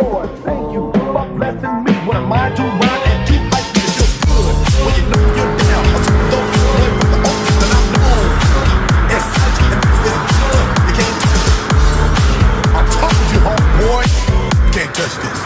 Lord, thank you for blessing me. What am I to run and too hype to feel good? When you know you're down, I'm so low, live with the ocean that I'm known. It's such and this is good. You can't touch it. I told you, homeboy, you can't touch this.